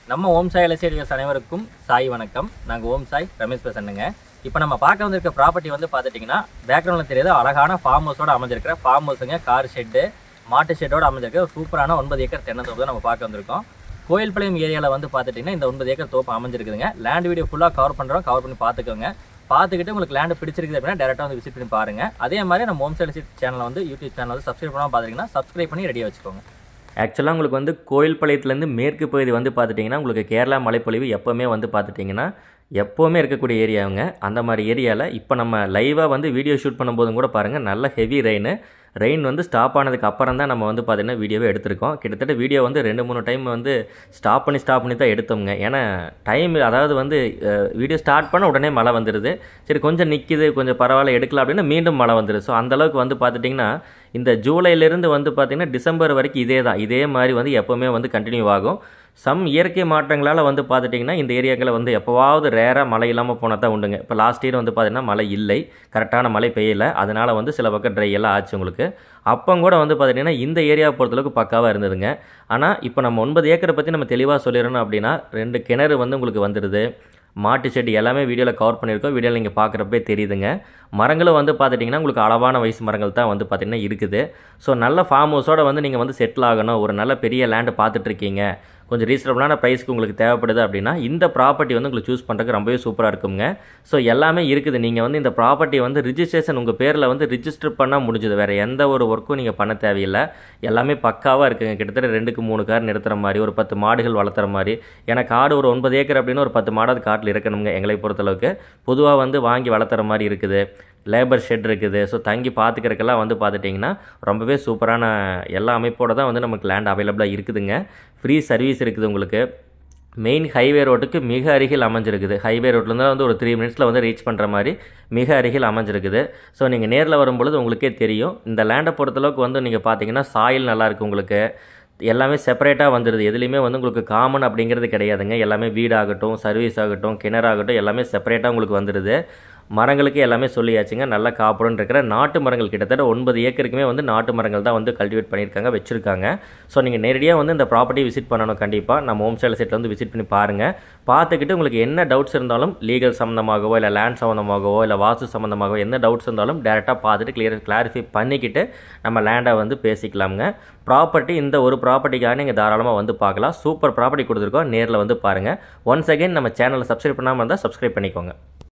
நம்ம ஓம் சாய் எலசேடியஸ் அனைவருக்கும் சாய் வணக்கம். நாங்கள் ஓம் சாய் ரமேஷ் பேசுறேங்க. இப்போ நம்ம பார்க்க வந்திருக்க ப்ராப்பர்ட்டி வந்து பார்த்துட்டிங்கன்னா பேக்ரவுண்டில் தெரியாத அழகான ஃபார்ம் ஹவுஸோட அமைஞ்சிருக்கிற ஃபார்ம் ஹவுஸுங்க. கார் ஷெட்டு, மாட்டு ஷெட்டோட அமைஞ்சிருக்க சூப்பரான 9 ஏக்கர் தென்னந்தோப்பு தான் நம்ம பார்க்க வந்திருக்கோம். கோயில்பாளையம் ஏரியாவில் வந்து பார்த்துட்டிங்கன்னா இந்த 9 ஏக்கர் தோப்பு அமைஞ்சிருக்குதுங்க. லேண்ட் வீடியோ ஃபுல்லாக கவர் பண்ணி பார்த்துக்கோங்க. பார்த்துக்கிட்டு உங்களுக்கு லேண்டு பிடிச்சிருக்குது அப்படின்னா டேரெக்டாக வந்து விசிட் பண்ணி பாருங்கள். அதே மாதிரி நம்ம ஓம் சாய் எலசேடியஸ் சேனலை வந்து யூடியூப் சேனல் வந்து சப்ஸ்கிரைப் பண்ணாமல் பார்த்துட்டிங்கன்னா சப்ஸ்கிரைப் பண்ணி ரெடியாக வச்சுக்கோங்க. ஆக்சுவலாக உங்களுக்கு வந்து கோயில்பாளையத்துலேருந்து மேற்கு பகுதி வந்து பார்த்துட்டிங்கன்னா உங்களுக்கு கேரளா மலைப்பொழிவு எப்போவுமே வந்து பார்த்துட்டிங்கன்னா எப்போவுமே இருக்கக்கூடிய ஏரியாவுங்க. அந்த மாதிரி ஏரியாவில் இப்போ நம்ம லைவாக வந்து வீடியோ ஷூட் பண்ணும்போதும் கூட பாருங்கள், நல்ல ஹெவி ரெயின் வந்து ஸ்டாப் ஆனதுக்கு அப்புறம் தான் நம்ம வந்து பார்த்திங்கன்னா வீடியோவே எடுத்திருக்கோம். கிட்டத்தட்ட வீடியோ வந்து 2-3 டைம் வந்து ஸ்டாப் பண்ணி தான் எடுத்தோங்க. ஏன்னா டைம் அதாவது வந்து வீடியோ ஸ்டார்ட் பண்ண உடனே மழை வந்துடுது. சரி கொஞ்சம் நிற்கிது, கொஞ்சம் பரவாயில்ல எடுக்கலாம் அப்படின்னா மீண்டும் மழை வந்துடுது. ஸோ அந்தளவுக்கு வந்து பார்த்துட்டிங்கன்னா இந்த ஜூலைலேருந்து வந்து பார்த்திங்கன்னா டிசம்பர் வரைக்கும் இதே மாதிரி வந்து எப்போவுமே வந்து கண்டினியூ ஆகும். இயற்கை மாற்றங்களால் வந்து பார்த்துட்டிங்கன்னா இந்த ஏரியாக்களில் வந்து எப்போவாவது ரேராக மழை இல்லாமல் போனால் தான் உண்டுங்க. இப்போ லாஸ்ட் இயர் வந்து பார்த்திங்கன்னா மழை இல்லை, கரெக்டான மழை பெய்யலை. அதனால் வந்து சில பக்கம் ட்ரை எல்லாம் ஆச்சு உங்களுக்கு. அப்போ கூட வந்து பார்த்திங்கன்னா இந்த ஏரியாவை பொறுத்தளவுக்கு பக்காவாக இருந்ததுங்க. ஆனால் இப்போ நம்ம 9 ஏக்கரை பற்றி நம்ம தெளிவாக சொல்லிடணும் அப்படின்னா 2 கிணறு வந்து உங்களுக்கு வந்துடுது. மாட்டு செடி எல்லாமே வீடியோவில் கவர் பண்ணியிருக்கோம். வீடியோவில் நீங்கள் பார்க்குறப்பே தெரியுதுங்க. மரங்களும் வந்து பார்த்துட்டிங்கன்னா உங்களுக்கு அளவான வயசு மரங்கள் தான் வந்து பார்த்திங்கன்னா இருக்குது. ஸோ நல்ல ஃபார்ம் ஹவுஸோடு வந்து நீங்கள் வந்து செட்டில் ஆகணும், ஒரு நல்ல பெரிய லேண்டு பார்த்துட்ருக்கீங்க, கொஞ்சம் ரீசனபிளான ப்ரைஸ்க்கு உங்களுக்கு தேவைப்படுது அப்படின்னா இந்த ப்ராப்பர்ட்டி வந்து உங்களுக்கு சூஸ் பண்ணுறதுக்கு ரொம்பவே சூப்பராக இருக்குங்க. ஸோ எல்லாமே இருக்குது. நீங்கள் வந்து இந்த ப்ராப்பர்ட்டி வந்து ரிஜிஸ்ட்ரேஷன் உங்கள் பேரில் வந்து ரிஜிஸ்டர் பண்ணால் முடிஞ்சுது. வேறு எந்த ஒரு ஒர்க்கும் நீங்கள் பண்ண தேவையில்லை. எல்லாமே பக்காவாக இருக்குங்க. கிட்டத்தட்ட 2-3 கார் நிறுத்துகிற மாதிரி, ஒரு 10 மாடுகள் வளர்த்துற மாதிரி. ஏன்னா காடு ஒரு 9 ஏக்கர் அப்படின்னு ஒரு 10 மாடாவது காட்டில் இருக்கணுங்க எங்களை பொறுத்தளவுக்கு. பொதுவாக வந்து வாங்கி வளர்த்துற மாதிரி இருக்குது. லேபர் ஷெட் இருக்குது. ஸோ தங்கி பார்த்துக்கிறதுக்கெல்லாம் வந்து பார்த்துட்டிங்கன்னா ரொம்பவே சூப்பரான எல்லா அமைப்போடு தான் வந்து நமக்கு லேண்ட் அவைலபிளாக இருக்குதுங்க. ஃப்ரீ சர்வீஸ் இருக்குது உங்களுக்கு. மெயின் ஹைவே ரோட்டுக்கு மிக அருகில் அமைஞ்சிருக்குது. ஹைவே ரோட்லேருந்து வந்து ஒரு 3 மினிட்ஸில் வந்து ரீச் பண்ணுற மாதிரி மிக அருகில் அமைஞ்சிருக்குது. ஸோ நீங்கள் நேரில் வரும்பொழுது உங்களுக்கே தெரியும். இந்த லேண்டை பொறுத்தளவுக்கு வந்து நீங்கள் பார்த்தீங்கன்னா சாயில் நல்லாயிருக்கு உங்களுக்கு. எல்லாமே செப்பரேட்டாக வந்துடுது. எதுலேயுமே வந்து உங்களுக்கு காமன் அப்படிங்கிறது கிடையாதுங்க. எல்லாமே வீடாகட்டும், சர்வீஸ் ஆகட்டும், கிணறாகட்டும் எல்லாமே செப்பரேட்டாக உங்களுக்கு வந்துடுது. மரங்களுக்கு எல்லாமே சொல்லியாச்சுங்க. நல்லா காப்புடன் இருக்கிற நாட்டு மரங்கள் கிட்டத்தட்ட 9 ஏக்கருக்குமே வந்து நாட்டு மரங்கள் தான் வந்து கல்டிவேட் பண்ணியிருக்காங்க, வச்சுருக்காங்க. ஸோ நீங்கள் நேரடியாக வந்து இந்த ப்ராப்பர்ட்டி விசிட் பண்ணணும். கண்டிப்பாக நம்ம ஹோம் ஸ்டைல் செட்டில் வந்து விசிட் பண்ணி பாருங்கள். பார்த்துக்கிட்டு உங்களுக்கு என்ன டவுட்ஸ் இருந்தாலும் லீகல் சம்மந்தமாகவோ இல்லை லேண்ட் சம்மந்தமாகவோ இல்லை வாஸ்து சம்மந்தமாகவோ எந்த டவுட்ஸ் இருந்தாலும் டேரெக்டாக பார்த்துட்டு கிளாரிஃபை பண்ணிக்கிட்டு நம்ம லேண்டை வந்து பேசிக்கலாமுங்க. ப்ராப்பர்ட்டி இந்த ஒரு ப்ராப்பர்ட்டிக்காக நீங்கள் தாராளமாக வந்து பார்க்கலாம். சூப்பர் ப்ராப்பர்ட்டி கொடுத்துருக்கோம், நேரில் வந்து பாருங்கள். ஒன்ஸ் அகைன் நம்ம சேனலை சப்ஸ்கிரைப் பண்ணாமல் இருந்தால் சப்ஸ்கிரைப் பண்ணிக்கோங்க.